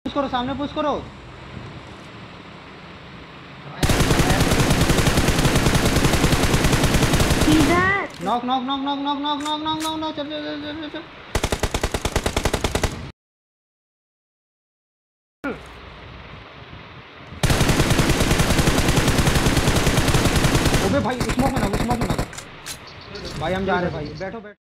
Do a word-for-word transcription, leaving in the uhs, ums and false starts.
Push करो, सामने push करो। Knock knock knock knock knock knock knock knock knock knock चल चल चल चल। ओबे भाई स्मोक में ना, स्मोक में ना भाई, हम जा रहे हैं भाई, बैठो बैठो।